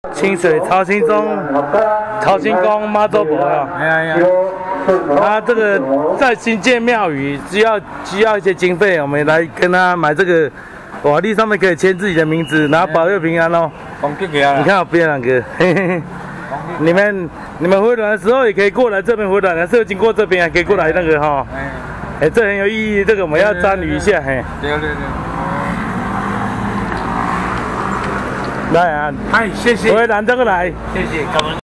清水曹清宫妈祖婆啊，哎呀，他这个在新建庙宇需要一些经费，我们来跟他买这个瓦砾，上面可以签自己的名字，然后保佑平安哦。你看我边两个，嘿嘿嘿。你们回转的时候也可以过来这边回转，还是有经过这边，还可以过来那个哈。哎，这很有意义，这个我们要参与一下，嘿。对。来啊！ 嗨，谢谢。 回南这个来， 谢谢，感恩。